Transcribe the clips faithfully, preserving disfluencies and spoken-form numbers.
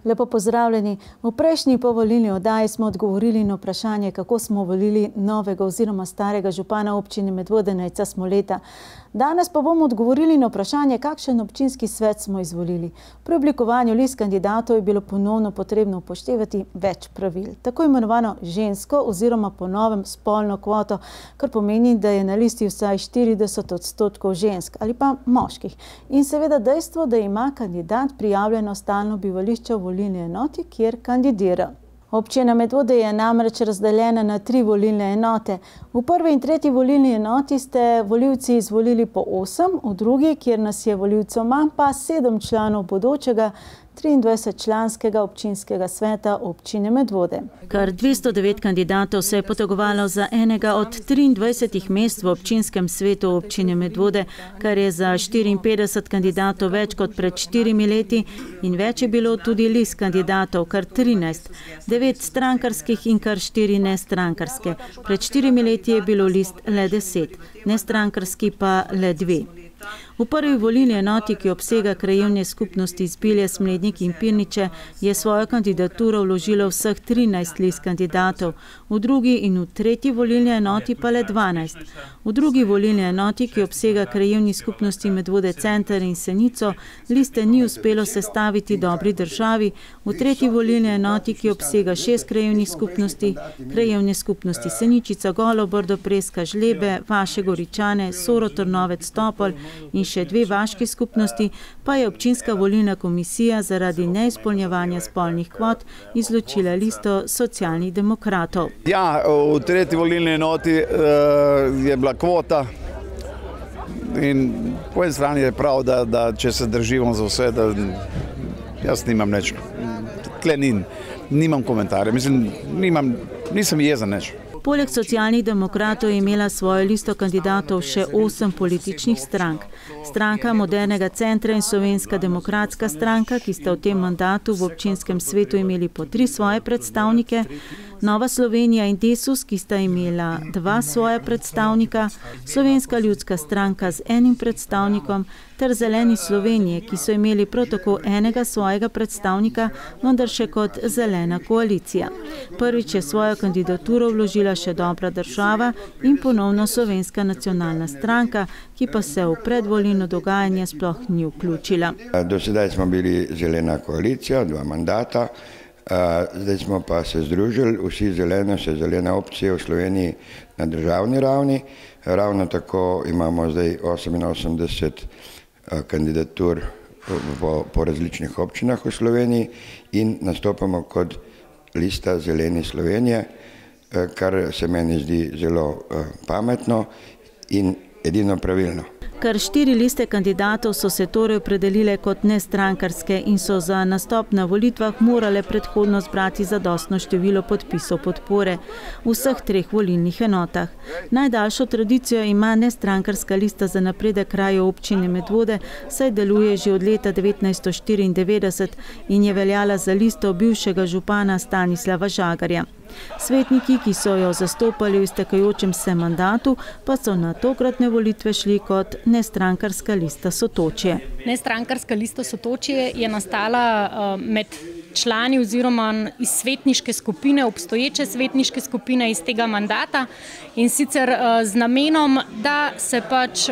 Lepo pozdravljeni. V prejšnji povolilni oddaji smo odgovorili na vprašanje, kako smo volili novega oziroma starega župana občine Medvode Nejca Smoleta. Danes pa bomo odgovorili na vprašanje, kakšen občinski svet smo izvolili. Pri oblikovanju list kandidatov je bilo ponovno potrebno upoštevati več pravil. Tako imenovano žensko oziroma po novem spolno kvoto, kar pomeni, da je na listi vsaj štirideset odstotkov žensk ali pa moških. In seveda dejstvo, da ima kandidat prijavljeno stalno bivališče v volilni enoti, kjer kandidira. Občina Medvode je namreč razdeljena na tri volilne enote. V prvi in tretji volilni enoti ste volivci izvolili po osem, v drugi, kjer nas je volivcev manj, pa sedem članov bodočega triindvajsetčlanskega občinskega sveta občine Medvode. Kar dvesto devet kandidatov se je potegovalo za enega od triindvajsetih mest v občinskem svetu občine Medvode, kar je za štiriinpetdeset kandidatov več kot pred štirimi leti in več je bilo tudi list kandidatov, kar trinajst, devet strankarskih in kar štiri nestrankarske. Pred štirimi leti je bilo list le deset, nestrankarski pa le dve. V prvi volilni enoti, ki obsega krajevne skupnosti Zbilje, Smlednik in Pirniče, je svojo kandidaturo vložilo vseh trinajst list kandidatov, v drugi in v tretji volilni enoti pa le dvanajst. V drugi volilni enoti, ki obsega krajevni skupnosti Medvode Center in Senico, liste ni uspelo sestaviti Dobri državi, v tretji volilni enoti, ki obsega šest krajevnih skupnosti, krajevne skupnosti Seničica, Golo Brdo, Preska, Žlebe, Vaše Goričane, Soro, Trnovec, Topol in še dve vaški skupnosti, pa je občinska volilna komisija zaradi neizpolnjevanja spolnih kvot izločila listo socialnih demokratov. Ja, v tretji volilni enoti uh, je bila kvota in po eni strani je prav, da, da če se držimo za vse, da jaz nimam nič. Tle nin, nimam komentarja, mislim, nimam, nisem jezen nič. Poleg socialnih demokratov je imela svojo listo kandidatov še osem političnih strank. Stranka Modernega centra in Slovenska demokratska stranka, ki sta v tem mandatu v občinskem svetu imeli po tri svoje predstavnike, Nova Slovenija in Desus, ki sta imela dva svoja predstavnika, Slovenska ljudska stranka z enim predstavnikom, ter Zeleni Slovenije, ki so imeli prav tako enega svojega predstavnika, vendar še kot zelena koalicija. Prvič je svojo kandidaturo vložila še Dobra država in ponovno Slovenska nacionalna stranka, ki pa se v predvolilno dogajanje sploh ni vključila. Do sedaj smo bili zelena koalicija, dva mandata, zdaj smo pa se združili, vsi zeleno, se zelena opcija v Sloveniji na državni ravni. Ravno tako imamo zdaj oseminosemdeset kandidatur po, po različnih občinah v Sloveniji in nastopamo kot lista Zeleni Slovenije, kar se meni zdi zelo pametno in edino pravilno. Kar štiri liste kandidatov so se torej opredelile kot nestrankarske in so za nastop na volitvah morale predhodno zbrati zadostno število podpisov podpore v vseh treh volilnih enotah. Najdaljšo tradicijo ima nestrankarska lista za napredek krajev občine Medvode, saj deluje že od leta devetnajststo štiriindevetdeset in je veljala za listo bivšega župana Stanislava Žagarja. Svetniki, ki so jo zastopali v iztekajočem se mandatu, pa so na tokratne volitve šli kot nestrankarska lista Sotočje. Nestrankarska lista Sotočje je nastala med člani oziroma iz svetniške skupine, obstoječe svetniške skupine iz tega mandata in sicer z namenom, da se pač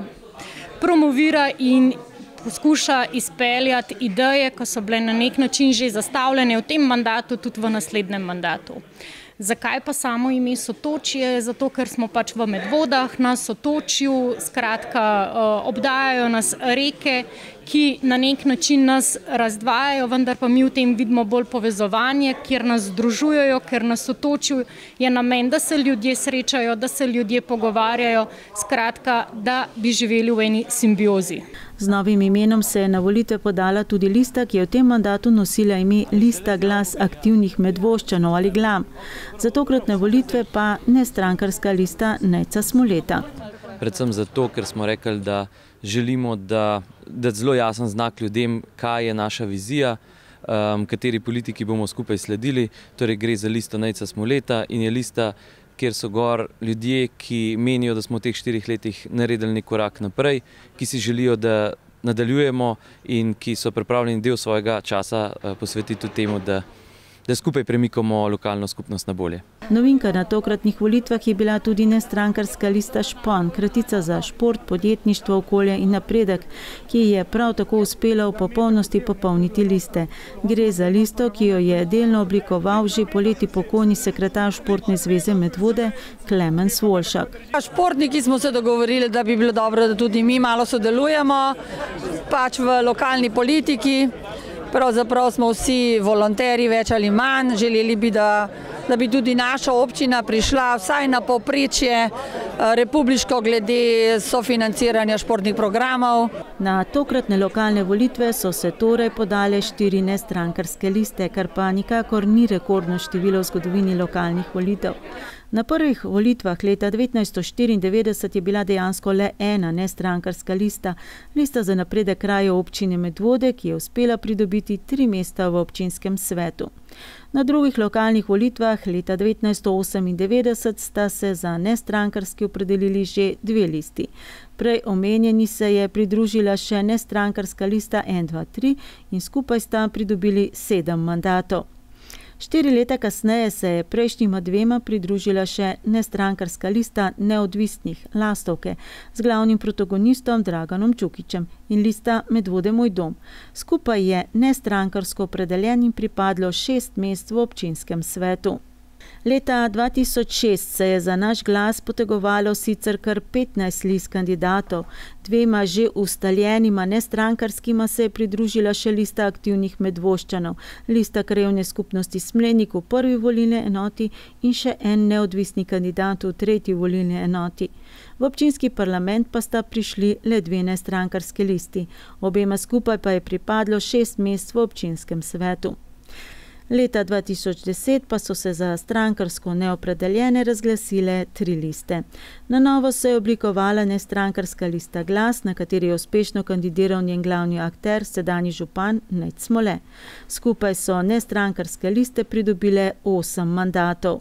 promovira in poskuša izpeljati ideje, ko so bile na nek način že zastavljene v tem mandatu, tudi v naslednjem mandatu. Zakaj pa samo ime Sotočje? Zato, ker smo pač v Medvodah, na Sotočju, skratka, obdajajo nas reke, ki na nek način nas razdvajajo, vendar pa mi v tem vidimo bolj povezovanje, kjer nas združujejo, ker na Sotočju je namen, da se ljudje srečajo, da se ljudje pogovarjajo, skratka, da bi živeli v eni simbiozi. Z novim imenom se je na volitve podala tudi lista, ki je v tem mandatu nosila ime Lista glas aktivnih Medvoščanov ali Glam. Za tokratne volitve pa nestrankarska lista Nejca Smoleta. Predvsem zato, ker smo rekli, da želimo dati zelo jasen znak ljudem, kaj je naša vizija, um, kateri politiki bomo skupaj sledili. Torej gre za listo Nejca Smoleta in je lista, kjer so gor ljudje, ki menijo, da smo v teh štirih letih naredili nek korak naprej, ki si želijo, da nadaljujemo in ki so pripravljeni del svojega časa posvetiti tudi temu, da da skupaj premikamo lokalno skupnost na bolje. Novinka na tokratnih volitvah je bila tudi nestrankarska lista Špon, kratica za šport, podjetništvo, okolje in napredek, ki je prav tako uspela v popolnosti popolniti liste. Gre za listo, ki jo je delno oblikoval že poleti pokojni sekretar Športne zveze Medvode Klemen Svolšak. Športniki smo se dogovorili, da bi bilo dobro, da tudi mi malo sodelujemo, pač v lokalni politiki. Pravzaprav smo vsi volonteri, več ali manj. Želeli bi, da, da bi tudi naša občina prišla vsaj na povprečje republiško glede sofinanciranja športnih programov. Na tokratne lokalne volitve so se torej podale štiri nestrankarske liste, kar pa nikakor ni rekordno število v zgodovini lokalnih volitev. Na prvih volitvah leta devetnajststo štiriindevetdeset je bila dejansko le ena nestrankarska lista, lista za napredek krajev občine Medvode, ki je uspela pridobiti tri mesta v občinskem svetu. Na drugih lokalnih volitvah leta devetnajststo osemindevetdeset sta se za nestrankarski opredelili že dve listi. Prej omenjeni se je pridružila še nestrankarska lista en dva tri in skupaj sta pridobili sedem mandatov. Štiri leta kasneje se je prejšnjima dvema pridružila še nestrankarska lista neodvisnih Lastovke z glavnim protagonistom Draganom Čukičem in lista Medvode moj dom. Skupaj je nestrankarsko opredeljenim pripadlo šest mest v občinskem svetu. Leta dva tisoč šest se je za naš glas potegovalo sicer kar petnajst list kandidatov. Dvema že ustaljenima nestrankarskima se je pridružila še lista aktivnih Medvoščanov, lista krajevne skupnosti Smlednik v prvi volilni enoti in še en neodvisni kandidat v tretji volilni enoti. V občinski parlament pa sta prišli le dve nestrankarske listi. Obema skupaj pa je pripadlo šest mest v občinskem svetu. Leta dva tisoč deset pa so se za strankarsko neopredeljene razglasile tri liste. Na novo se je oblikovala nestrankarska lista Glas, na kateri je uspešno kandidiral njen glavni akter, sedanji župan Nejc Smole. Skupaj so nestrankarske liste pridobile osem mandatov.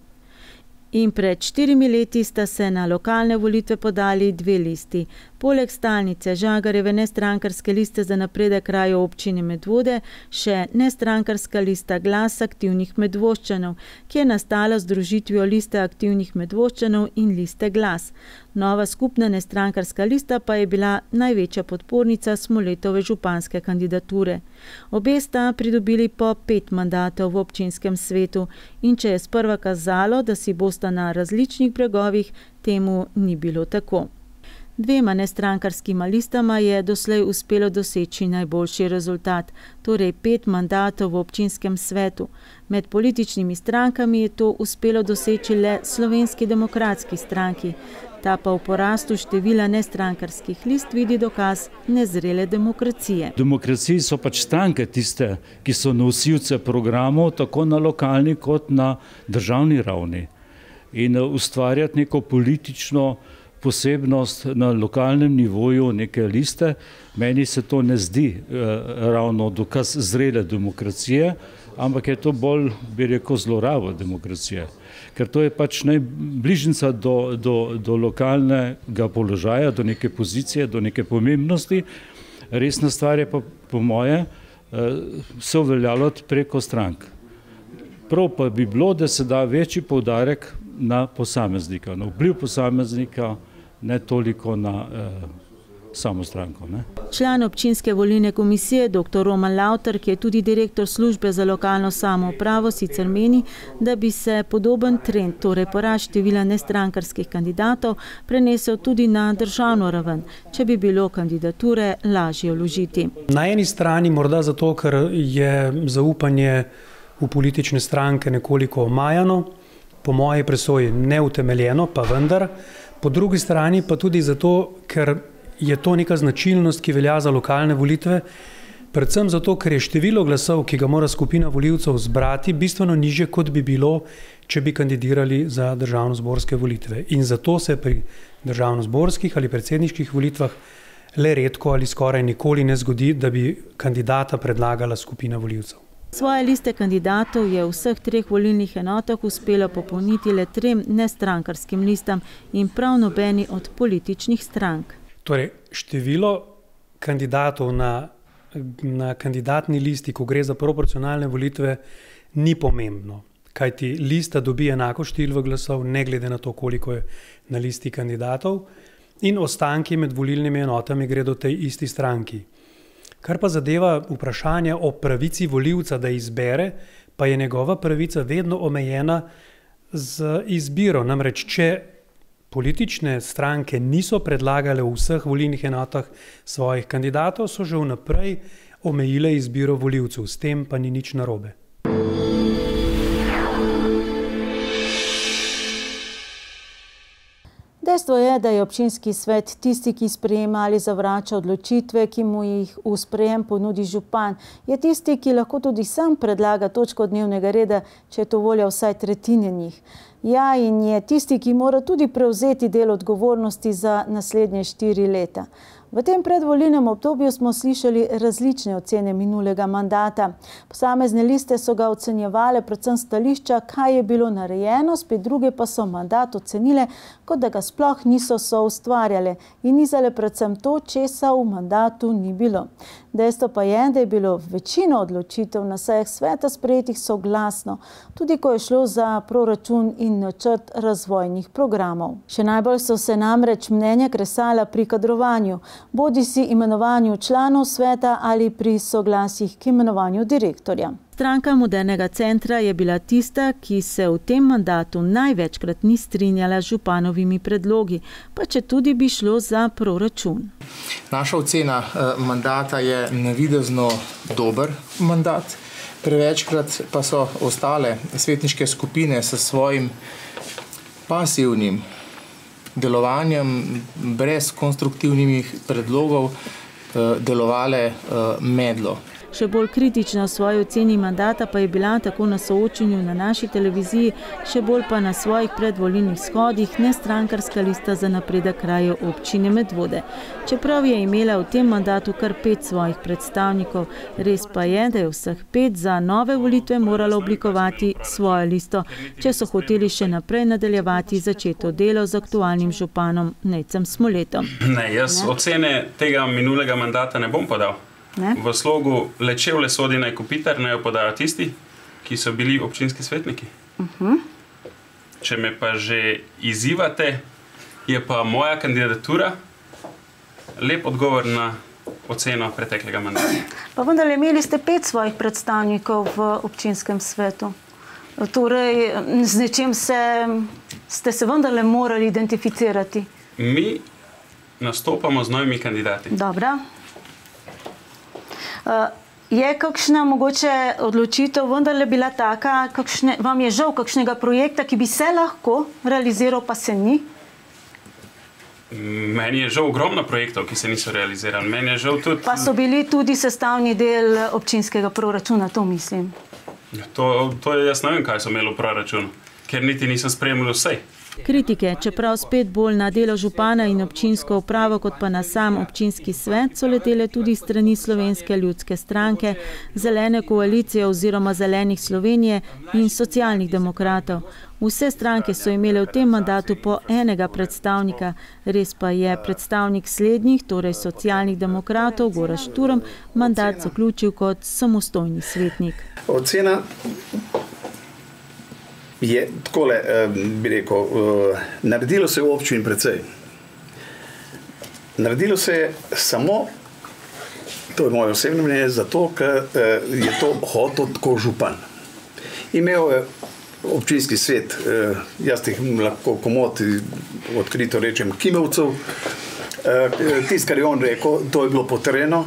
In pred štirimi leti sta se na lokalne volitve podali dve listi. Poleg stalnice Žagarjeve nestrankarske liste za napredek krajev občine Medvode še nestrankarska lista Glas aktivnih Medvoščanov, ki je nastala z združitvijo liste aktivnih Medvoščanov in liste Glas. Nova skupna nestrankarska lista pa je bila največja podpornica Smoletove županske kandidature. Obe sta pridobili po pet mandatov v občinskem svetu in če je sprva kazalo, da si bosta na različnih bregovih, temu ni bilo tako. Dvema nestrankarskima listama je doslej uspelo doseči najboljši rezultat, torej pet mandatov v občinskem svetu. Med političnimi strankami je to uspelo doseči le Slovenski demokratski stranki. Ta pa v porastu števila nestrankarskih list vidi dokaz nezrele demokracije. V demokraciji so pač stranke tiste, ki so nosilce programov tako na lokalni kot na državni ravni. In ustvarjati neko politično posebnost na lokalnem nivoju neke liste, meni se to ne zdi eh, ravno dokaz zrele demokracije, ampak je to bolj, bi rekel, zloraba demokracije. Ker to je pač najbližnica do, do, do lokalnega položaja, do neke pozicije, do neke pomembnosti. Resna stvar je pa, po moje, eh, se uveljavljati preko strank. Prav pa bi bilo, da se da večji poudarek na posameznika, na vpliv posameznika, ne toliko na eh, samo stranko. Ne? Član občinske volilne komisije doktor Roman Lavtar, ki je tudi direktor službe za lokalno samoupravo, sicer meni, da bi se podoben trend, torej porast števila nestrankarskih kandidatov, prenesel tudi na državno raven, če bi bilo kandidature lažje vložiti. Na eni strani morda zato, ker je zaupanje v politične stranke nekoliko omajano, po moji presoji neutemeljeno, pa vendar. Po drugi strani pa tudi zato, ker je to neka značilnost, ki velja za lokalne volitve, predvsem zato, ker je število glasov, ki ga mora skupina volivcev zbrati, bistveno nižje, kot bi bilo, če bi kandidirali za državnozborske volitve. In zato se pri državnozborskih ali predsedniških volitvah le redko ali skoraj nikoli ne zgodi, da bi kandidata predlagala skupina volivcev. Svoje liste kandidatov je v vseh treh volilnih enotah uspelo popolniti le trem nestrankarskim listam in prav nobeni od političnih strank. Torej, število kandidatov na, na kandidatni listi, ko gre za proporcionalne volitve, ni pomembno. Kajti lista dobi enako število glasov, ne glede na to, koliko je na listi kandidatov, in ostanki med volilnimi enotami gredo tej isti stranki. Kar pa zadeva vprašanje o pravici volivca, da izbere, pa je njegova pravica vedno omejena z izbiro. Namreč, če politične stranke niso predlagale v vseh volilnih enotah svojih kandidatov, so že vnaprej omejile izbiro volivcev. S tem pa ni nič narobe. Dejstvo je, da je občinski svet tisti, ki sprejema ali zavrača odločitve, ki mu jih v sprejem ponudi župan. Je tisti, ki lahko tudi sam predlaga točko dnevnega reda, če je to volja vsaj tretjine njih. Ja, in je tisti, ki mora tudi prevzeti del odgovornosti za naslednje štiri leta. V tem predvolilnem obdobju smo slišali različne ocene minulega mandata. Posamezne liste so ga ocenjevale predvsem stališča, kaj je bilo narejeno, spet druge pa so mandat ocenile, kot da ga sploh niso soustvarjale in nizale predvsem to, česa v mandatu ni bilo. Dejstvo pa je, da je bilo večino odločitev na sejah sveta sprejetih soglasno, tudi ko je šlo za proračun in načrt razvojnih programov. Še najbolj so se namreč mnenja kresala pri kadrovanju, bodi si imenovanju članov sveta ali pri soglasjih k imenovanju direktorja. Stranka Modernega centra je bila tista, ki se v tem mandatu največkrat ni strinjala z županovimi predlogi, pa če tudi bi šlo za proračun. Naša ocena mandata je navidezno dober mandat, prevečkrat pa so ostale svetniške skupine s svojim pasivnim delovanjem, brez konstruktivnih predlogov, delovale medlo. Še bolj kritična v svoji oceni mandata pa je bila tako na soočenju na naši televiziji, še bolj pa na svojih predvolilnih shodih nestrankarska lista za napredek krajev občine Medvode. Čeprav je imela v tem mandatu kar pet svojih predstavnikov, res pa je, da je vseh pet za nove volitve moralo oblikovati svojo listo, če so hoteli še naprej nadaljevati začeto delo z aktualnim županom Nejcem Smoletom. Ne, jaz ne? ocene tega minulega mandata ne bom podal. Ne? V slogu lečevle sodi naj kopitar, naj jo podajo tisti, ki so bili občinski svetniki. Uh-huh. Če me pa že izzivate, je pa moja kandidatura lep odgovor na oceno preteklega mandata. Pa vendar imeli ste pet svojih predstavnikov v občinskem svetu. Torej, z nečim se, ste se vendarle morali identificirati. Mi nastopamo z novimi kandidati. Dobro. Uh, je kakšna mogoče odločitev vendarle bila taka, kakšne, vam je žal kakšnega projekta, ki bi se lahko realiziral, pa se ni? Meni je žal ogromno projektov, ki se niso realizirali. Meni je žal tudi... Pa so bili tudi sestavni del občinskega proračuna, to mislim. To, to je, jaz ne vem, kaj so imeli v proračunu, ker niti nisem spremljal vsej. Kritike, čeprav spet bolj na delo župana in občinsko upravo, kot pa na sam občinski svet, so letele tudi strani Slovenske ljudske stranke, Zelene koalicije oziroma Zelenih Slovenije in Socialnih demokratov. Vse stranke so imele v tem mandatu po enega predstavnika, res pa je predstavnik slednjih, torej Socialnih demokratov, Gorazd Šturm, mandat zaključil kot samostojni svetnik. Ocena je takole, bi rekel, naredilo se v občini precej. Naredilo se je samo, to je moje osebno mnenje, zato, ker je to hotel tako župan. Imel je občinski svet, jaz jih lahko komot odkrito rečem kimevcev, tisto, kar je on rekel, to je bilo potrjeno.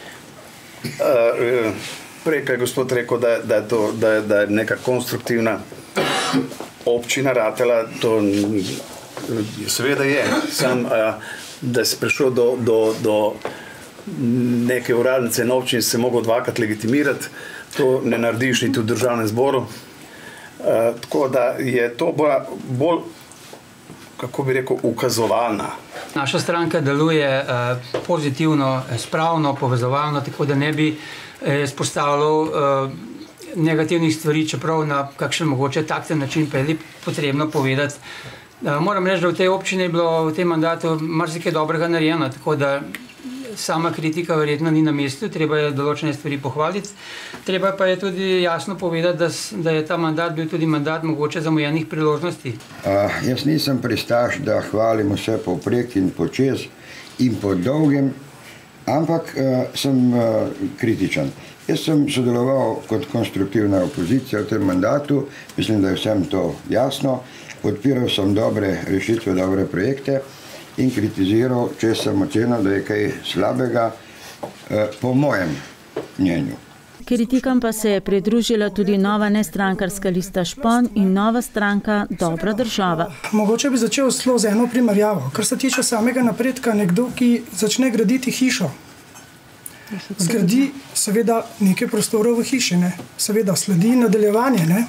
Prej, kaj je gospod rekel, da, da, je to, da, je, da je neka konstruktivna občina ratela, to seveda je. Sam, da se prišel do, do, do neke uradnice na občini, se mogel dvakrat legitimirati, to ne narediš niti v državnem zboru. Tako da je to bolj, bolj, kako bi rekel, ukazovalna. Naša stranka deluje pozitivno, spravno, povezovalno, tako da ne bi izpostavljal negativnih stvari, čeprav na kakšen mogoče takten način pa je potrebno povedati. Moram reči, da v tej občini je bilo v tem mandatu marsikaj dobrega narejeno, tako da sama kritika verjetno ni na mestu, treba je določene stvari pohvaliti. Treba pa je tudi jasno povedati, da, da je ta mandat bil tudi mandat mogoče zamujenih priložnosti. Uh, jaz nisem pristaš, da hvalim vse povprek in počez in po dolgem, ampak uh, sem uh, kritičen. Jaz sem sodeloval kot konstruktivna opozicija v tem mandatu, mislim, da je vsem to jasno. Podpiral sem dobre rešitve, dobre projekte in kritiziral, če sem ocenil, da je kaj slabega, po mojem mnenju. Kritikam pa se je pridružila tudi nova nestrankarska lista Špon in nova stranka Dobra država. Mogoče bi začel zelo z eno primerjavo. Kar se tiče samega napredka, nekdo, ki začne graditi hišo, zgradi seveda nekaj prostorov v hiši, ne? Seveda sledi nadaljevanje, ne?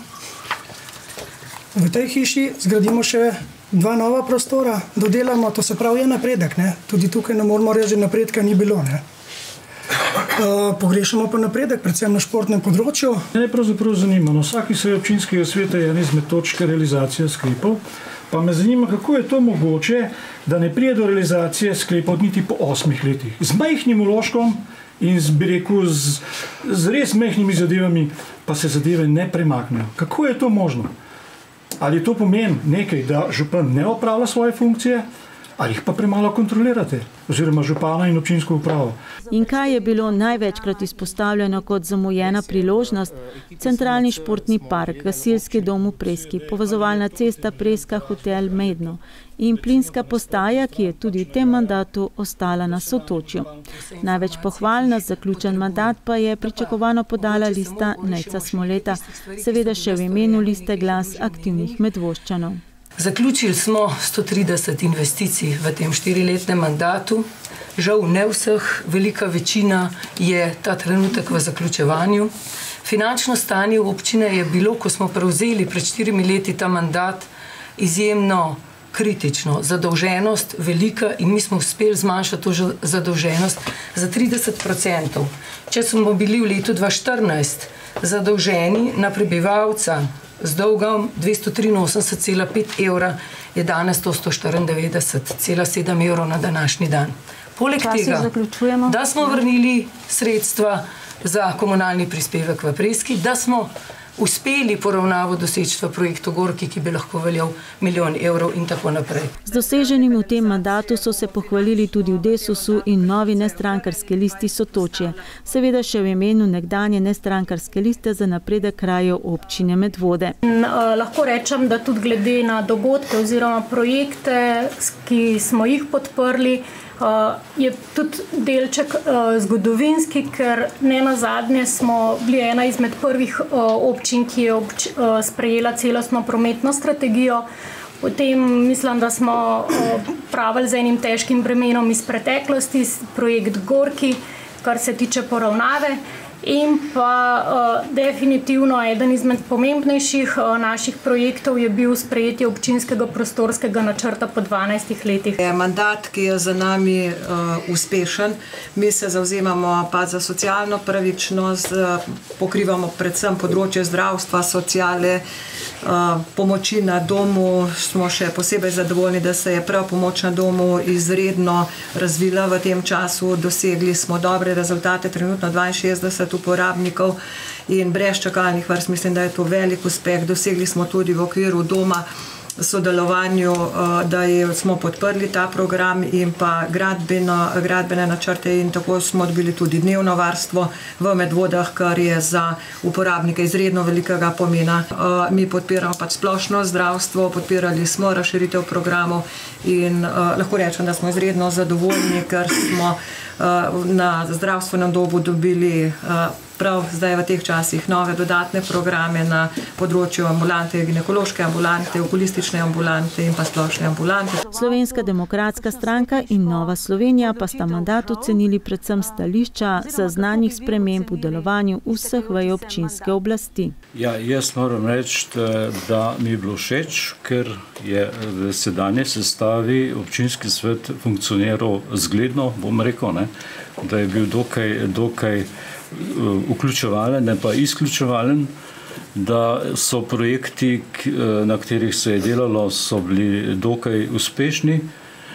V tej hiši zgradimo še dva nova prostora, dodelamo, to se pravi je napredek, ne? Tudi tukaj ne moramo reči, da napredka ni bilo, ne? Uh, pogrešamo pa napredek, predvsem na športnem področju. Mene pravzaprav zanima, na vsaki seji občinskega sveta je ena izmed točk realizacija sklepov, pa me zanima, kako je to mogoče, da ne pride do realizacije sklepov niti po osmih letih. Z majhnim vložkom in z, bi rekel, z, z res majhnimi zadevami pa se zadeve ne premaknejo. Kako je to možno? Ali to pomeni nekaj, da župan ne opravlja svoje funkcije, ali jih pa premalo kontrolirate, oziroma župana in občinsko upravo? In kaj je bilo največkrat izpostavljeno kot zamujena priložnost? Centralni športni park, gasilski dom v Preski, povezovalna cesta Preska hotel Medno in plinska postaja, ki je tudi v tem mandatu ostala na Sotočju. Največ pohval na zaključen mandat pa je pričakovano podala lista Nejca Smoleta, seveda še v imenu liste Glas aktivnih Medvoščanov. Zaključili smo sto trideset investicij v tem štiriletnem mandatu. Žal ne vseh, velika večina je ta trenutek v zaključevanju. Finančno stanje v občine je bilo, ko smo prevzeli pred štirimi leti ta mandat, izjemno kritično. Zadolženost velika in mi smo uspeli zmanjšati to zadolženost za trideset procentov. Če smo bili v letu dva tisoč štirinajst zadolženi na prebivalca z dolgom dvesto triinosemdeset cela pet evra, je danes to sto štiriindevetdeset cela sedem evrov na današnji dan. Poleg tega, da smo vrnili sredstva za komunalni prispevek v Preski, da smo uspeli poravnavo doseči v projektu Gorki, ki bi lahko veljal milijon evrov in tako naprej. Z doseženim v tem mandatu so se pohvalili tudi v Desusu in novi nestrankarske listi Sotočje, seveda še v imenu nekdanje nestrankarske liste za napredek krajev občine Medvode. In, uh, lahko rečem, da tudi glede na dogodke oziroma projekte, ki smo jih podprli, Uh, je tudi delček uh, zgodovinski, ker ne nazadnje smo bili ena izmed prvih uh, občin, ki je obč, uh, sprejela celostno prometno strategijo. Potem mislim, da smo uh, pravili z enim težkim bremenom iz preteklosti, projekt Gorki, kar se tiče poravnave. In pa uh, definitivno eden izmed pomembnejših uh, naših projektov je bil sprejetje občinskega prostorskega načrta po dvanajstih letih. Je mandat, ki je za nami uh, uspešen. Mi se zavzemamo pa za socialno pravičnost, uh, pokrivamo predvsem področje zdravstva, sociale, uh, pomoči na domu. Smo še posebej zadovoljni, da se je prav pomoč na domu izredno razvila v tem času. Dosegli smo dobre rezultate, trenutno dvainšestdeset uporabnikov in brez čakalnih vrst. Mislim, da je to velik uspeh. Dosegli smo tudi v okviru doma sodelovanju, da je, smo podprli ta program in pa gradbeno, gradbene načrte in tako smo dobili tudi dnevno varstvo v Medvodah, kar je za uporabnike izredno velikega pomena. Mi podpiramo pač splošno zdravstvo, podpirali smo razširitev programov in lahko rečem, da smo izredno zadovoljni, ker smo na zdravstvenem domu dobili prav zdaj v teh časih nove dodatne programe na področju ambulante, ginekološke ambulante, okulistične ambulante in pa splošne ambulante. Slovenska demokratska stranka in Nova Slovenija pa sta mandat ocenili predvsem stališča zaznanih sprememb v delovanju vseh vej občinske oblasti. Ja, jaz moram reči, da mi je bilo všeč, ker je v sedanji sestavi občinski svet funkcioniral zgledno, bom rekel, ne, da je bil dokaj, dokaj vključevalen, ne pa izključevalen, da so projekti, na katerih se je delalo, so bili dokaj uspešni.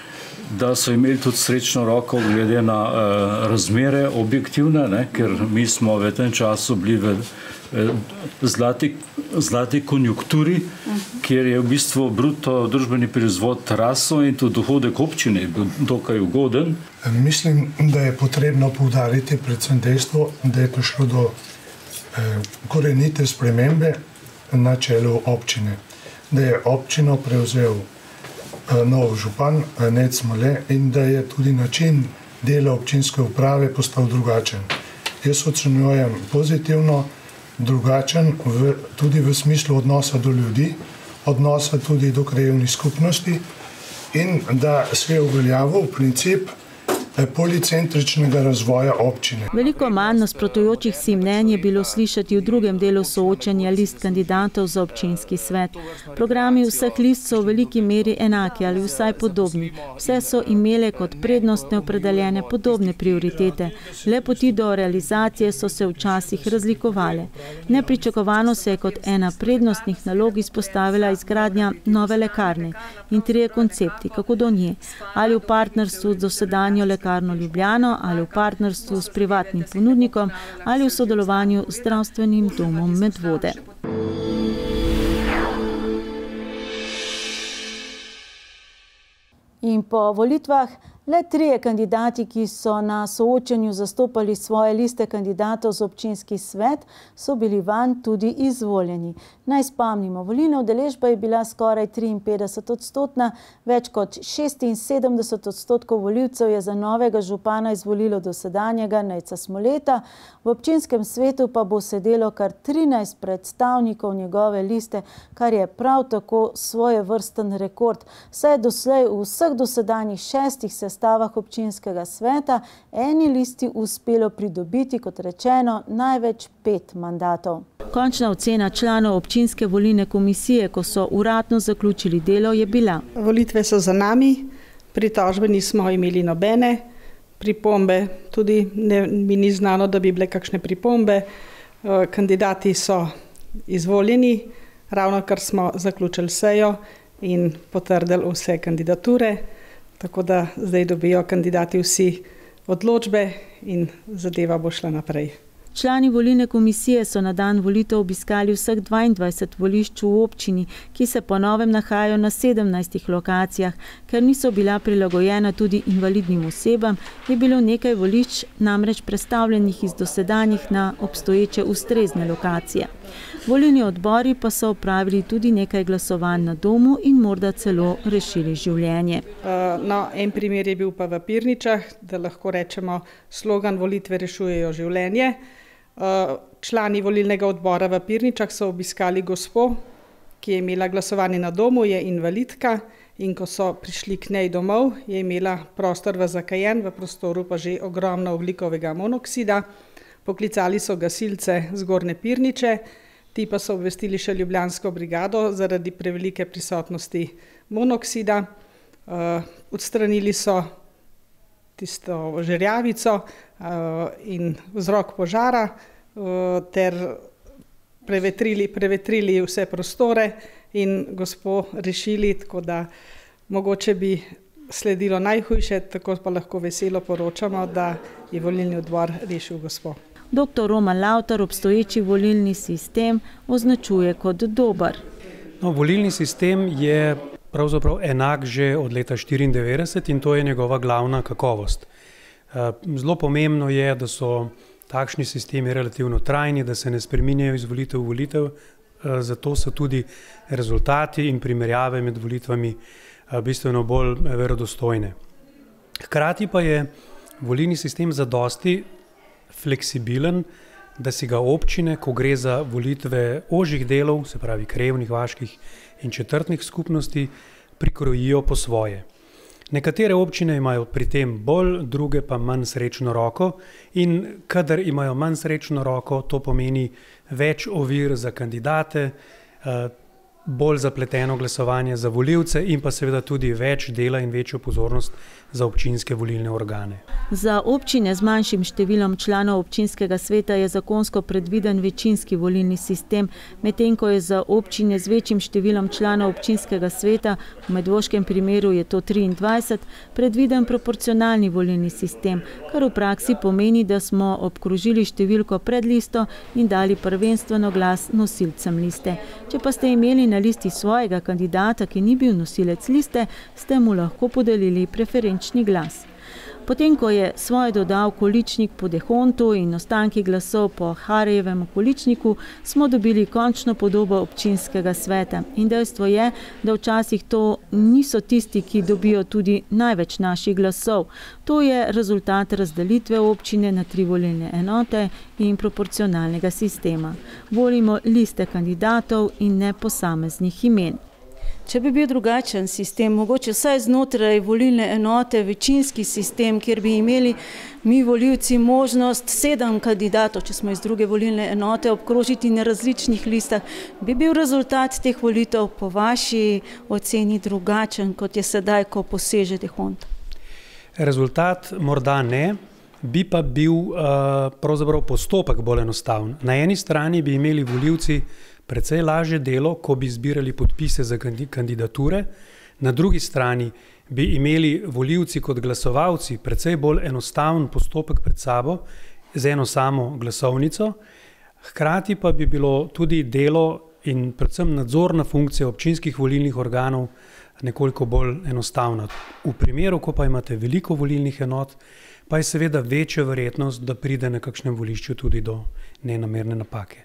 da so imeli tudi srečno roko glede na uh, razmere objektivne, ne, ker mi smo v tem času bili v uh, zlati, zlati konjunkturi, uh-huh. kjer je v bistvu bruto družbeni proizvod rasel in tudi dohodek občine je bil dokaj ugoden. Mislim, da je potrebno poudariti predvsem dejstvo, da je prišlo do eh, korenite spremembe na čelu občine. Da je občino prevzel eh, nov župan, Ned Smole, in da je tudi način dela občinske uprave postal drugačen. Jaz ocenjujem pozitivno, drugačen v, tudi v smislu odnosa do ljudi, odnosa tudi do krajevnih skupnosti in da se je uveljavil princip policentričnega razvoja občine. Veliko manj nasprotujočih si mnenj je bilo slišati v drugem delu soočanja list kandidatov za občinski svet. Programi vseh list so v veliki meri enaki ali vsaj podobni. Vse so imele kot prednostne opredeljene podobne prioritete. Le poti do realizacije so se včasih razlikovale. Nepričakovano se je kot ena prednostnih nalog izpostavila izgradnja nove lekarne in trije koncepti, kako do nje. Ali v partnerstvu z dosedanjo lekarno Ljubljano, ali v partnerstvu s privatnim ponudnikom, ali v sodelovanju z zdravstvenim domom Medvode. In po volitvah le trije kandidati, ki so na soočenju zastopali svoje liste kandidatov za občinski svet, so bili vanj tudi izvoljeni. Naj spomnimo, volilna udeležba je bila skoraj triinpetdeset odstotna, več kot šestinsedemdeset odstotkov volivcev je za novega župana izvolilo dosedanjega Nejca Smoleta, v občinskem svetu pa bo sedelo kar trinajst predstavnikov njegove liste, kar je prav tako svojevrsten rekord. Saj je doslej v vseh dosedanjih šestih sestavah občinskega sveta eni listi uspelo pridobiti, kot rečeno, največ pet mandatov. Končna ocena članov občinske volilne komisije, ko so uradno zaključili delo, je bila: volitve so za nami, pritožbe nismo imeli nobene, pripombe tudi ne, mi ni znano, da bi bile kakšne pripombe. Kandidati so izvoljeni, ravno kar smo zaključili sejo in potrdili vse kandidature, tako da zdaj dobijo kandidati vsi odločbe in zadeva bo šla naprej. Člani volilne komisije so na dan volitev obiskali vseh dvaindvajset volišč v občini, ki se po novem nahajajo na sedemnajstih lokacijah. Ker niso bila prilagojena tudi invalidnim osebam, je bilo nekaj volišč namreč prestavljenih iz dosedanjih na obstoječe ustrezne lokacije. Volilni odbori pa so opravili tudi nekaj glasovanj na domu in morda celo rešili življenje. No, en primer je bil pa v Pirničah, da lahko rečemo, slogan volitve rešujejo življenje. Člani volilnega odbora v Pirničah so obiskali gospo, ki je imela glasovanje na domu, je invalidka, in ko so prišli k njej domov, je imela prostor v zakajen, v prostoru pa že ogromno ogljikovega monoksida. Poklicali so gasilce Zgornje Pirniče, ti pa so obvestili še ljubljansko brigado zaradi prevelike prisotnosti monoksida. Odstranili so tisto žerjavico in vzrok požara ter prevetrili, prevetrili vse prostore in gospo rešili, tako da mogoče bi sledilo najhujše, tako pa lahko veselo poročamo, da je volilni odbor rešil gospo. Doktor Roman Lavtar obstoječi volilni sistem označuje kot dober. No, volilni sistem je pravzaprav enak že od leta štiriindevetdeset in to je njegova glavna kakovost. Zelo pomembno je, da so takšni sistemi relativno trajni, da se ne spreminjajo iz volitev v volitev, zato so tudi rezultati in primerjave med volitvami bistveno bolj verodostojne. Hkrati pa je volilni sistem zadosti fleksibilen, da si ga občine, ko gre za volitve ožjih delov, se pravi krajevnih, vaških in četrtnih skupnosti, prikrojijo po svoje. Nekatere občine imajo pri tem bolj, druge pa manj srečno roko in kadar imajo manj srečno roko, to pomeni več ovir za kandidate, bolj zapleteno glasovanje za volivce in pa seveda tudi več dela in večjo pozornost za občinske volilne organe. Za občine z manjšim številom članov občinskega sveta je zakonsko predviden večinski volilni sistem, medtem ko je za občine z večjim številom članov občinskega sveta, v medvoškem primeru je to triindvajset, predviden proporcionalni volilni sistem, kar v praksi pomeni, da smo obkrožili številko pred listo in dali prvenstveno glas nosilcem liste. Če pa ste imeli na listi svojega kandidata, ki ni bil nosilec liste, ste mu lahko podelili preferenčni glas. Potem, ko je svoje dodal količnik po Dehontu in ostanki glasov po Harejevem količniku, smo dobili končno podobo občinskega sveta. In dejstvo je, da včasih to niso tisti, ki dobijo tudi največ naših glasov. To je rezultat razdelitve občine na tri volilne enote in proporcionalnega sistema. Volimo liste kandidatov in ne posameznih imen. Če bi bil drugačen sistem, mogoče vsaj znotraj volilne enote, večinski sistem, kjer bi imeli mi volivci možnost sedem kandidatov, če smo iz druge volilne enote, obkrožiti na različnih listah, bi bil rezultat teh volitev po vaši oceni drugačen, kot je sedaj, ko poseže Dehont? Rezultat morda ne, bi pa bil uh, pravzaprav postopek bolj enostaven. Na eni strani bi imeli volivci precej lažje delo, ko bi zbirali podpise za kandidature, na drugi strani bi imeli volivci kot glasovalci precej bolj enostaven postopek pred sabo z eno samo glasovnico, hkrati pa bi bilo tudi delo in predvsem nadzorna funkcija občinskih volilnih organov nekoliko bolj enostavna. V primeru, ko pa imate veliko volilnih enot, pa je seveda večja verjetnost, da pride na kakšnem volišču tudi do nenamerne napake.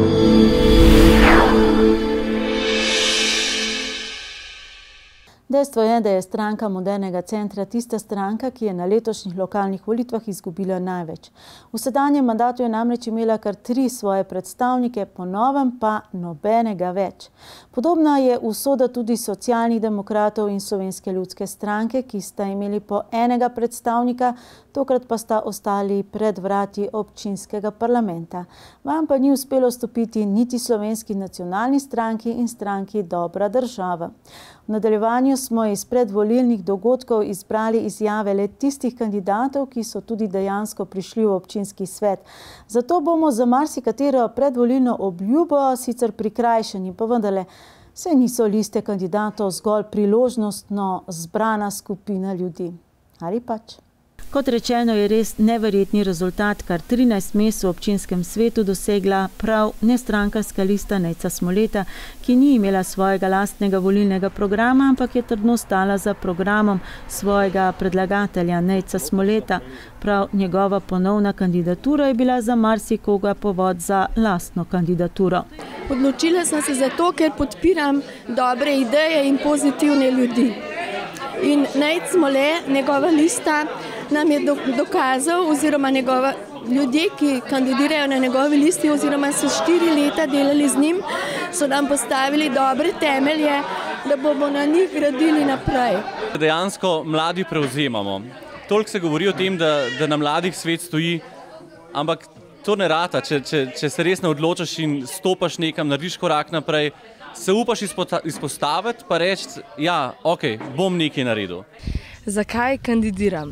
Dejstvo je, da je stranka Modernega centra tista stranka, ki je na letošnjih lokalnih volitvah izgubila največ. V sedanjem mandatu je namreč imela kar tri svoje predstavnike, po novem pa nobenega več. Podobna je usoda tudi Socialnih demokratov in Slovenske ljudske stranke, ki sta imeli po enega predstavnika, tokrat pa sta ostali pred vrati občinskega parlamenta. Vam pa ni uspelo stopiti niti Slovenski nacionalni stranki in stranki Dobra država. V nadaljevanju smo iz predvolilnih dogodkov izbrali izjave le tistih kandidatov, ki so tudi dejansko prišli v občinski svet. Zato bomo za marsikatero predvolilno obljubo sicer prikrajšani, pa vendarle se niso liste kandidatov zgolj priložnostno zbrana skupina ljudi. Ali pač? Kot rečeno, je res neverjetni rezultat, kar trinajst mest v občinskem svetu dosegla prav nestrankarska lista Nejca Smoleta, ki ni imela svojega lastnega volilnega programa, ampak je trdno stala za programom svojega predlagatelja Nejca Smoleta. Prav njegova ponovna kandidatura je bila za marsikoga povod za lastno kandidaturo. Odločila sem se zato, ker podpiram dobre ideje in pozitivne ljudi. In Nejc Smole, njegova lista, nam je dokazal, oziroma njegova, ljudje, ki kandidirajo na njegovi listi, oziroma so štiri leta delali z njim, so nam postavili dobre temelje, da bomo na njih gradili naprej. Dejansko mladi prevzemamo. Toliko se govori o tem, da, da na mladih svet stoji, ampak to ne rata, če, če, če se res ne odločiš in stopaš nekam, narediš korak naprej, se upaš izpostaviti, pa reči, ja, ok, bom nekaj naredil. Zakaj kandidiram?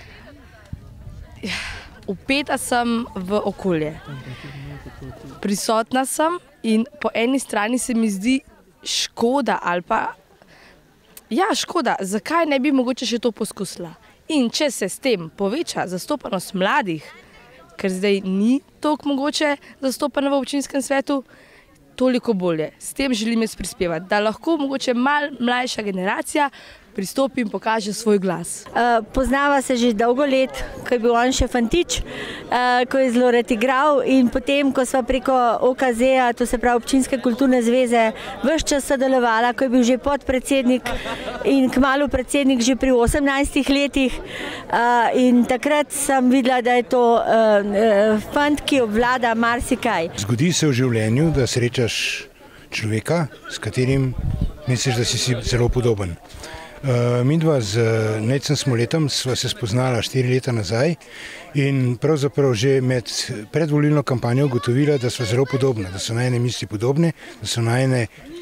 Vpeta sem v okolje. Prisotna sem in po eni strani se mi zdi škoda ali pa, ja, škoda, zakaj ne bi mogoče še to poskusila. In če se s tem poveča zastopanost mladih, ker zdaj ni toliko mogoče zastopana v občinskem svetu, toliko bolje. S tem želim jaz prispevati, da lahko mogoče malo mlajša generacija pristopi in pokaže svoj glas. Uh, poznava se že dolgo let, ko je bil on še fantič, uh, ko je zelo rad igral, in potem, ko sva preko O K Z-a, to se pravi Občinske kulturne zveze, ves čas sodelovala, ko je bil že podpredsednik in kmalu predsednik že pri osemnajstih letih. Uh, in takrat sem videla, da je to uh, fant, ki obvlada marsikaj. Zgodi se v življenju, da srečaš človeka, s katerim misliš, da si si zelo podoben. Uh, midva z Nejcem Smoletom sva se spoznala štiri leta nazaj in pravzaprav že med predvolilno kampanjo ugotovila, da sva zelo podobna, da so najne misli podobne, da so najne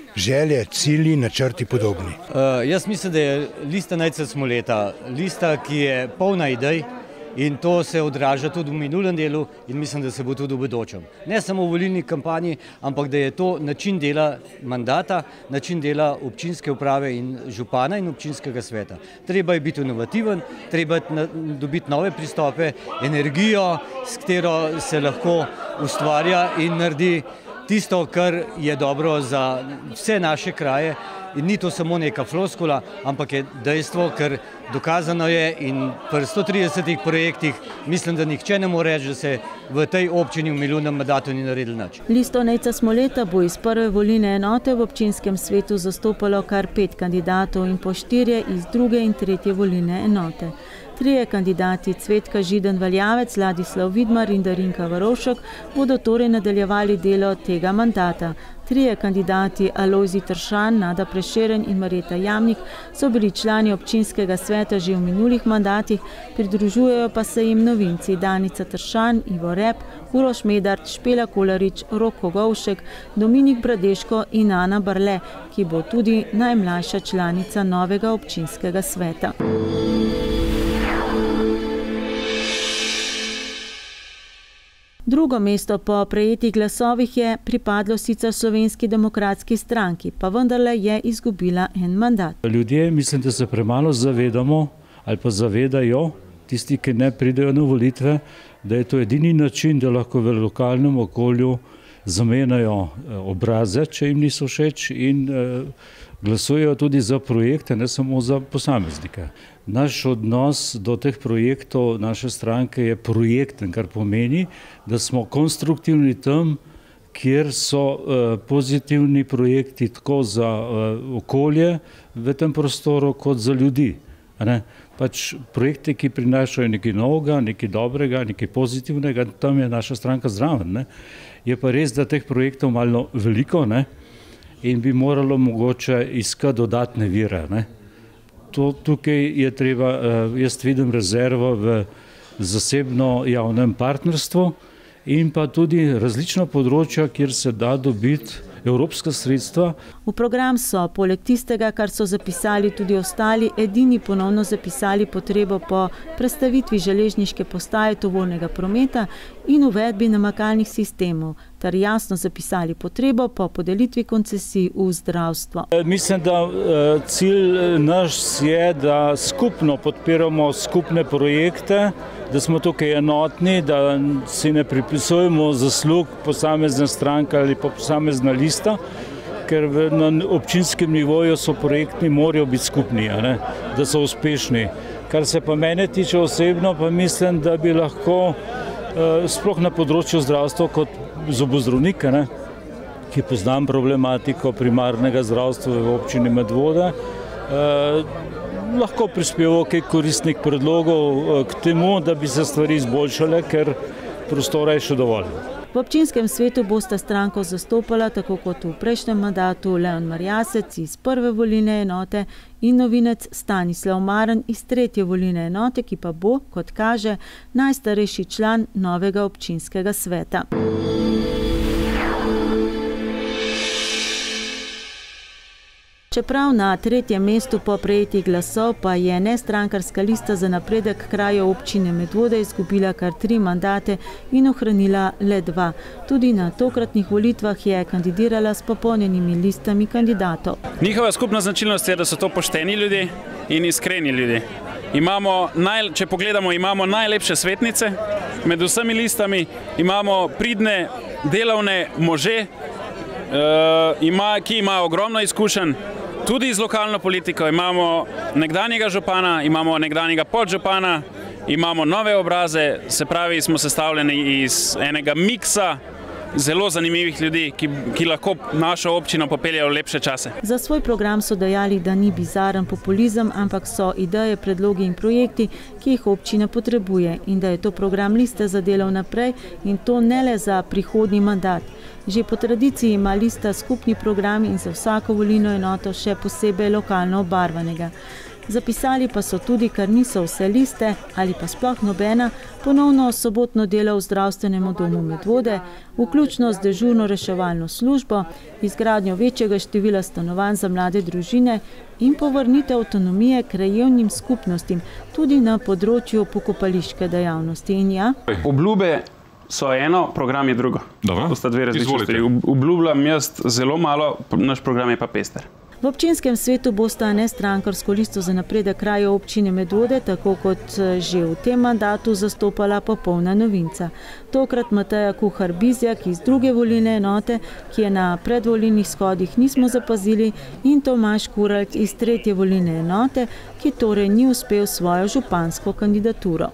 želje, cilji, načrti podobni. Uh, jaz mislim, da je lista Nejca Smoleta lista, ki je polna idej in to se odraža tudi v minulem delu in mislim, da se bo tudi v bodočem. Ne samo v volilni kampanji, ampak da je to način dela mandata, način dela občinske uprave in župana in občinskega sveta. Treba je biti inovativen, treba je dobiti nove pristope, energijo, s katero se lahko ustvarja in naredi tisto, kar je dobro za vse naše kraje. In ni to samo neka floskula, ampak je dejstvo, ker dokazano je in pri sto tridesetih projektih mislim, da nihče ne more reči, da se v tej občini v minulem mandatu ni naredil nič. Listo Nejca Smoleta bo iz prve volilne enote v občinskem svetu zastopalo kar pet kandidatov in po štirje iz druge in tretje volilne enote. Trije kandidati Cvetka Židan Valjavec, Ladislav Vidmar in Darinka Varovšek bodo torej nadaljevali delo tega mandata. Trije kandidati Alojzij Tršan, Nada Prešeren in Marjeta Jamnik so bili člani občinskega sveta že v minulih mandatih, pridružujejo pa se jim novinci Danica Tršan, Ivo Rep, Uroš Medard, Špela Kolarič, Rok Kogovšek, Dominik Bradeško in Ana Barle, ki bo tudi najmlajša članica novega občinskega sveta. Drugo mesto po prejetih glasovih je pripadlo sicer Slovenski demokratski stranki, pa vendarle je izgubila en mandat. Ljudje mislim, da se premalo zavedamo ali pa zavedajo, tisti, ki ne pridejo na volitve, da je to edini način, da lahko v lokalnem okolju zamenjajo obraze, če jim niso všeč, in glasujejo tudi za projekte, ne samo za posameznike. Naš odnos do teh projektov naše stranke je projekten, kar pomeni, da smo konstruktivni tam, kjer so pozitivni projekti tako za okolje v tem prostoru kot za ljudi. Pač projekte, ki prinašajo nekaj novega, nekaj dobrega, nekaj pozitivnega, tam je naša stranka zraven. Je pa res, da teh projektov malo veliko in bi moralo mogoče iskati dodatne vire. Tukaj je treba, jaz vidim rezervo v zasebno javnem partnerstvu in pa tudi različna področja, kjer se da dobiti evropska sredstva. V program so, poleg tistega, kar so zapisali tudi ostali, edini ponovno zapisali potrebo po prestavitvi železniške postaje tovornega prometa in uvedbi namakalnih sistemov, ter jasno zapisali potrebo po podelitvi koncesij v zdravstvo. Mislim, da cilj naš je, da skupno podpiramo skupne projekte, da smo tukaj enotni, da si ne pripisujemo zaslug posamezne stranke ali pa posamezna lista, ker na občinskem nivoju so projekti morajo biti skupni, da so uspešni. Kar se pa mene tiče osebno, pa mislim, da bi lahko sploh na področju zdravstva kot zobozdravnik, ki poznam problematiko primarnega zdravstva v občini Medvode, lahko prispeval kaj koristnih predlogov k temu, da bi se stvari izboljšale, ker prostora je še dovolj. V občinskem svetu bosta stranko zastopala, tako kot v prejšnjem mandatu, Leon Marjasec iz prve volilne enote in novinec Stanislav Maren iz tretje volilne enote, ki pa bo, kot kaže, najstarejši član novega občinskega sveta. Čeprav na tretjem mestu po prejetih glasov pa je nestrankarska lista za napredek krajev občine Medvode izgubila kar tri mandate in ohranila le dva. Tudi na tokratnih volitvah je kandidirala s popolnjenimi listami kandidatov. Njihova skupna značilnost je, da so to pošteni ljudje in iskreni ljudje. Imamo, če pogledamo, imamo najlepše svetnice med vsemi listami, imamo pridne, delovne može, ki imajo ogromno izkušenj. Tudi z lokalno politiko imamo nekdanjega župana, imamo nekdanjega podžupana, imamo nove obraze, se pravi, smo sestavljeni iz enega miksa zelo zanimivih ljudi, ki, ki lahko našo občino popeljajo v lepše čase. Za svoj program so dejali, da ni bizaren populizem, ampak so ideje, predlogi in projekti, ki jih občina potrebuje in da je to program liste za delo naprej in to ne le za prihodnji mandat. Že po tradiciji ima lista skupni program in za vsako volilno enoto še posebej lokalno obarvanega. Zapisali pa so tudi, kar niso vse liste ali pa sploh nobena, ponovno sobotno delo v zdravstvenemu domu Medvode, vključno z dežurno reševalno službo, izgradnjo večjega števila stanovanj za mlade družine in povrnitev avtonomije krajevnim skupnostim, tudi na področju pokopališke dejavnosti. In ja? Obljube so eno, program je drugo. To sta dve različni stvari. Obljubljam jaz zelo malo, naš program je pa pester. V občinskem svetu bosta nestrankarsko listo za napredek krajev občine Medvode, tako kot že v tem mandatu, zastopala popolna novinca. Tokrat Mateja Kuhar-Bizjak iz druge volilne enote, ki je na predvolilnih shodih nismo zapazili, in Tomaž Kuralt iz tretje volilne enote, ki torej ni uspel svojo župansko kandidaturo.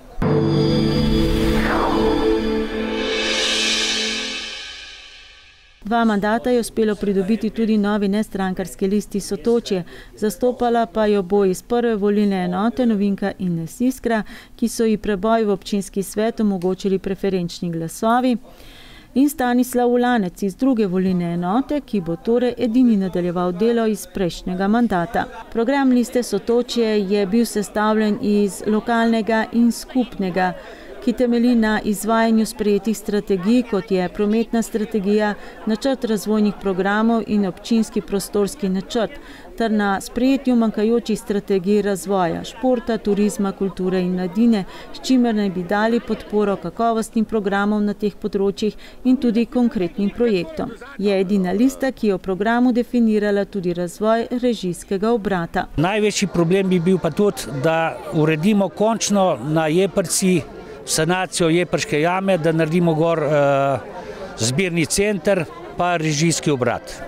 Dva mandata je uspelo pridobiti tudi novi nestrankarski listi Sotočje, zastopala pa jo bo iz prve volilne enote novinka Ines Iskra, ki so ji preboj v občinski svet omogočili preferenčni glasovi, in Stanislav Ulanec iz druge volilne enote, ki bo torej edini nadaljeval delo iz prejšnjega mandata. Program liste Sotočje je bil sestavljen iz lokalnega in skupnega, ki temelji na izvajanju sprejetih strategij, kot je prometna strategija, načrt razvojnih programov in občinski prostorski načrt, ter na sprejetju manjkajočih strategij razvoja, športa, turizma, kulture in mladine, s čimer naj bi dali podporo kakovostnim programom na teh področjih in tudi konkretnim projektom. Je edina lista, ki je v programu definirala tudi razvoj režijskega obrata. Največji problem bi bil pa tudi, da uredimo končno na Jeprci sanacijo Jeprške jame, da naredimo gor uh, zbirni center pa režijski obrat.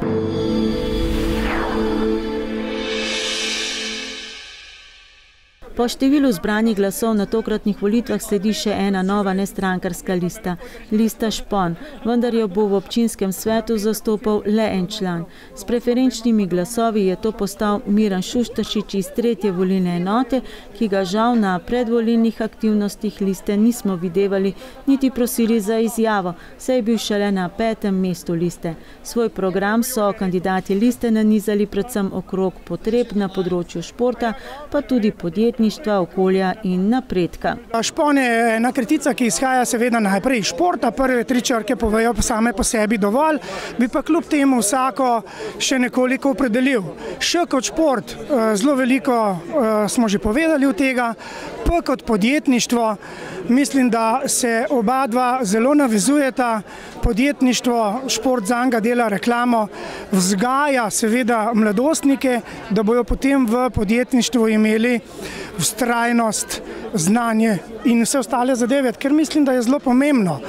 Po številu zbranih glasov na tokratnih volitvah sledi še ena nova nestrankarska lista, lista Špon, vendar jo bo v občinskem svetu zastopal le en član. S preferenčnimi glasovi je to postal Miran Šuštašič iz tretje volilne enote, ki ga žal na predvolilnih aktivnostih liste nismo videvali, niti prosili za izjavo, saj je bil šele na petem mestu liste. Svoj program so kandidati liste nanizali predvsem okrog potreb na področju športa, pa tudi podjetništva, okolja in napredka. Špon je ena kratica, ki izhaja seveda najprej iz športa, prve tri črke povejo same po sebi dovolj, bi pa kljub temu vsako še nekoliko opredelil. Š kot šport, zelo veliko smo že povedali od tega, P kot podjetništvo, mislim, da se oba dva zelo navezujeta. Podjetništvo, šport zanga dela reklamo, vzgaja seveda mladostnike, da bojo potem v podjetništvu imeli vztrajnost, znanje in vse ostale zadeve, ker mislim, da je zelo pomembno.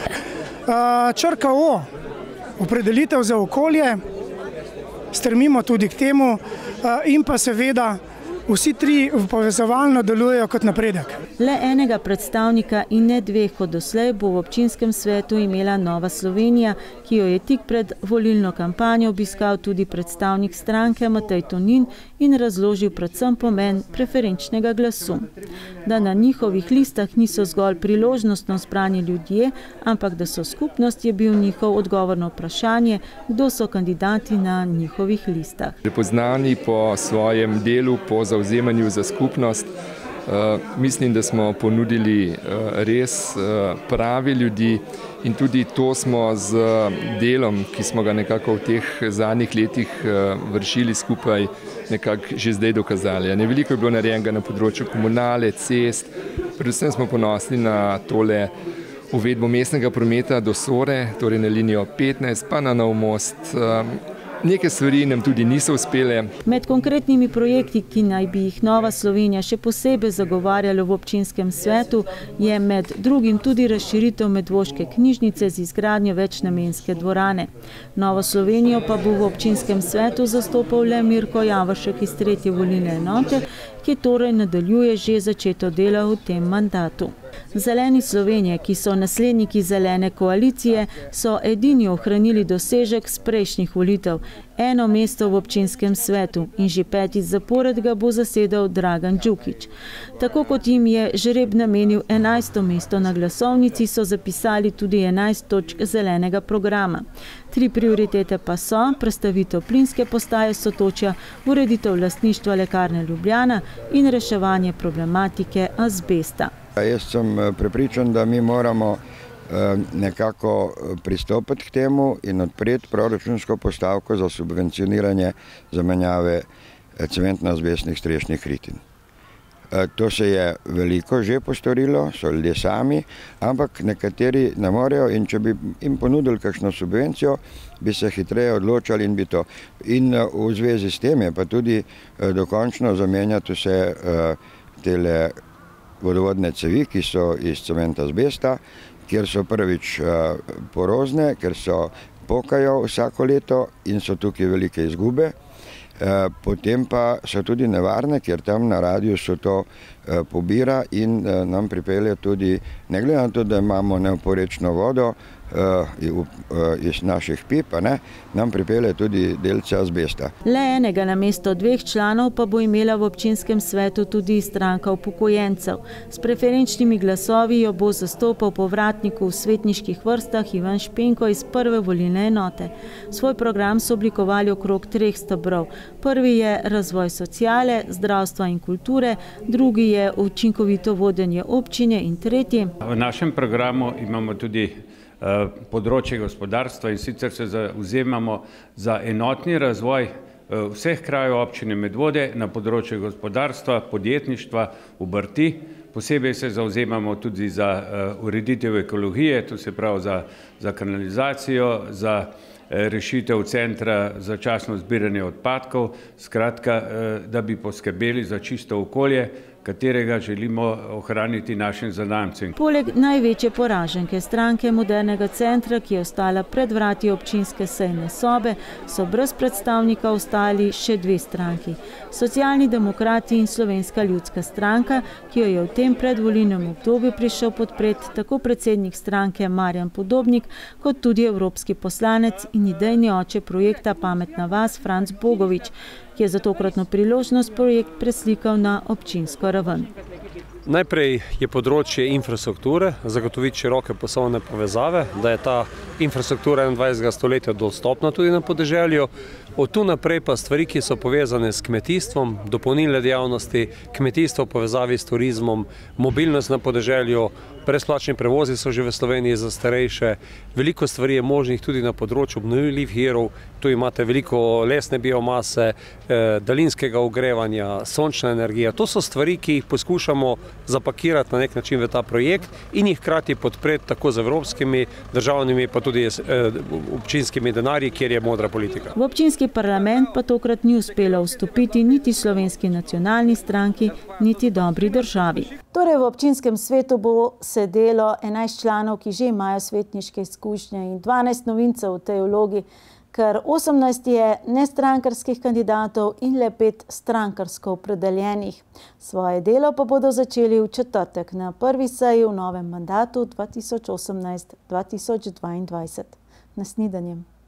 Črka O, opredelitev za okolje, stremimo tudi k temu in pa seveda vsi tri povezovalno delujejo kot napredek. Le enega predstavnika in ne dveh kot doslej bo v občinskem svetu imela Nova Slovenija, ki jo je tik pred volilno kampanjo obiskal tudi predstavnik stranke Matej Tonin in razložil predvsem pomen preferenčnega glasu. Da na njihovih listah niso zgolj priložnostno zbrani ljudje, ampak da so skupnost, je bil njihov odgovor na vprašanje, kdo so kandidati na njihovih listah. Prepoznani po svojem delu, po zavzemanju za skupnost. Uh, mislim, da smo ponudili uh, res uh, pravi ljudi in tudi to smo z delom, ki smo ga nekako v teh zadnjih letih uh, vršili skupaj, nekako že zdaj dokazali. Ne, veliko je bilo narejenega na področju komunale, cest, predvsem smo ponosni na tole uvedbo mestnega prometa do Sore, torej na linijo petnajst, pa na nov most. Uh, Neke stvari nam tudi niso uspele. Med konkretnimi projekti, ki naj bi jih Nova Slovenija še posebej zagovarjala v občinskem svetu, je med drugim tudi razširitev medvoške knjižnice z izgradnjo večnamenske dvorane. Novo Slovenijo pa bo v občinskem svetu zastopal le Mirko Javoršek iz tretje volilne enote, ki torej nadaljuje že začeto delo v tem mandatu. Zeleni Slovenije, ki so nasledniki zelene koalicije, so edini ohranili dosežek z prejšnjih volitev. eno mesto v občinskem svetu in že petič zapored ga bo zasedal Dragan Đukić. Tako kot jim je žreb namenil enajsto mesto na glasovnici, so zapisali tudi enajst točk zelenega programa. Tri prioritete pa so prestavitev plinske postaje Sotočja, ureditev lastništva Lekarne Ljubljana in reševanje problematike azbesta. Jaz sem prepričan, da mi moramo nekako pristopiti k temu in odpreti proračunsko postavko za subvencioniranje zamenjave cementno-azbestnih strešnih kritin. To se je veliko že postorilo, so ljudje sami, ampak nekateri ne morejo in če bi jim ponudili kakšno subvencijo, bi se hitreje odločali in bi to. In v zvezi s tem je pa tudi dokončno zamenjati vse tele vodovodne cevi, ki so iz cementa azbesta, kjer so prvič porozne, ker so pokajo vsako leto in so tukaj velike izgube. Potem pa so tudi nevarne, ker tam na radiusu to pobira in nam pripelje tudi, ne glede na to, da imamo neoporečno vodo iz naših pip, nam pripelje tudi delce azbesta. Le enega namesto dveh članov pa bo imela v občinskem svetu tudi stranka upokojencev. S preferenčnimi glasovi jo bo zastopal povratnik v svetniških vrstah Ivan Špenko iz prve volilne enote. Svoj program so oblikovali okrog treh stebrov. Prvi je razvoj sociale, zdravstva in kulture, drugi je učinkovito vodenje občine in tretji. V našem programu imamo tudi področje gospodarstva in sicer se zavzemamo za enotni razvoj vseh krajev občine Medvode na področju gospodarstva, podjetništva, obrti. Posebej se zavzemamo tudi za ureditev ekologije, to se pravi za, za kanalizacijo, za rešitev centra za začasno zbiranje odpadkov, skratka, da bi poskrbeli za čisto okolje, katerega želimo ohraniti našim zanamcem. Poleg največje poraženke stranke Modernega centra, ki je ostala pred vrati občinske sejne sobe, so brez predstavnika ostali še dve stranki. Socialni demokrati in Slovenska ljudska stranka, ki jo je v tem predvolilnem obdobju prišel podpreti tako predsednik stranke Marjan Podobnik, kot tudi evropski poslanec in idejni oče projekta Pametna vas Franc Bogovič, ki je za tokratno priložnost projekt preslikal na občinsko raven. Najprej je področje infrastrukture, zagotoviti široke poslovne povezave, da je ta infrastruktura enaindvajsetega stoletja dostopna tudi na podeželju. Od tu naprej pa stvari, ki so povezane s kmetijstvom, dopolnilne dejavnosti, kmetijstvo v povezavi s turizmom, mobilnost na podeželju, brezplačni prevozi so že v Sloveniji za starejše, veliko stvari je možnih tudi na področju obnovljivih virov, tu imate veliko lesne biomase, daljinskega ogrevanja, sončna energija. To so stvari, ki jih poskušamo zapakirati na nek način v ta projekt in jih hkrati podpreti tako z evropskimi, državnimi, pa tudi občinskimi denarji, kjer je modra politika. V občinski parlament pa tokrat ni uspelo vstopiti niti Slovenski nacionalni stranki, niti Dobri državi. Torej v občinskem svetu bo sedelo enajst članov, ki že imajo svetniške izkušnje in dvanajst novincev v tej vlogi, ker osemnajst je nestrankarskih kandidatov in le pet strankarsko opredeljenih. Svoje delo pa bodo začeli v četrtek na prvi seji v novem mandatu dva tisoč osemnajst dva tisoč dvaindvajset. Nasvidenje.